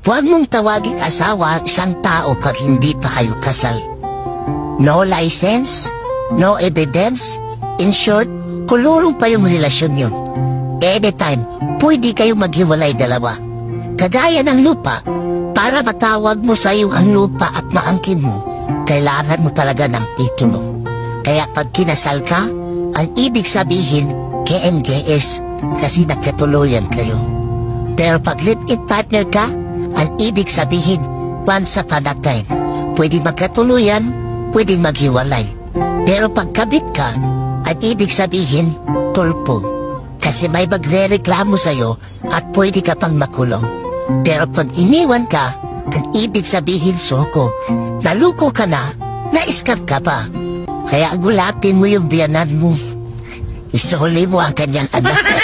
Huwag mong tawaging asawa isang tao pag hindi pa kayo kasal. No license, no evidence. In short, kulurong pa yung relasyon yun. Anytime, pwede kayo maghiwalay dalawa. Kagaya ng lupa, para matawag mo sa iyo ang lupa at maangkin mo, kailangan mo talaga ng titulo. Kaya pag kinasal ka, ang ibig sabihin, KMJS, kasi nagkatuluyan kayo. Pero pag live-in partner ka, ang ibig sabihin, once upon a time, pwede magkatuluyan, pwede maghiwalay. Pero pag kabit ka, ang ibig sabihin, tulpo. Kasi may magre-reklamo sa'yo at pwede ka pang makulong. Pero pag iniwan ka, ang ibig sabihin soko. Naluko ka na, na-iskap ka pa. Kaya gulapin mo yung biyanan mo. Isuli mo ang kanyang anak.